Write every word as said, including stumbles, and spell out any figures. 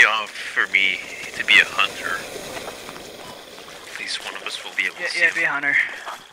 be off for me to be a hunter. At least one of us will be able Yeah, to see yeah, him. be a hunter.